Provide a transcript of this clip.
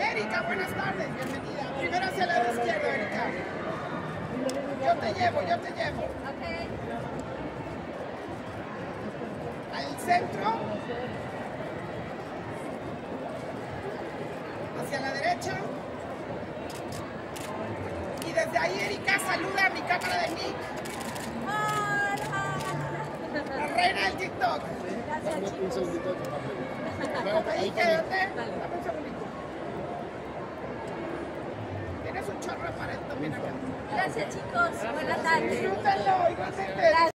Erika, buenas tardes, bienvenida. Primero hacia el lado izquierdo, Erika. Yo te llevo. Ok. Al centro. Hacia la derecha. Y desde ahí, Erika, saluda a mi cámara de Nick. Hola. La reina del TikTok. Gracias, Un chicos. segundito. Ahí quédate. Dale. Dame un segundito. Tienes un chorro para esto, mira acá. Gracias, chicos. Buenas tardes. Disfrútenlo, igualmente.